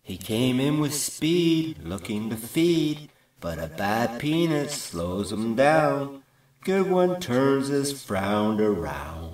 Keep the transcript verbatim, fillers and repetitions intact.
He came in with speed, looking to feed, but a bad peanut slows him down. Good one turns his frown around.